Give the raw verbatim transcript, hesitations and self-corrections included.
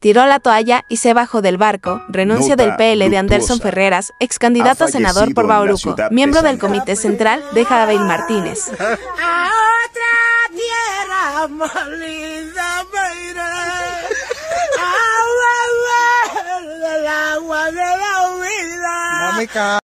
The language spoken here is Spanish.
tiró la toalla y se bajó del barco. Renuncia Nota del P L de Anderson luctuosa. Ferreras, ex candidato a Ha senador por fallecido en la Bauruco. ciudad Miembro de del San Comité Central, deja a Abel Martínez. A otra tierra molida me iré, a beber del agua de la vida.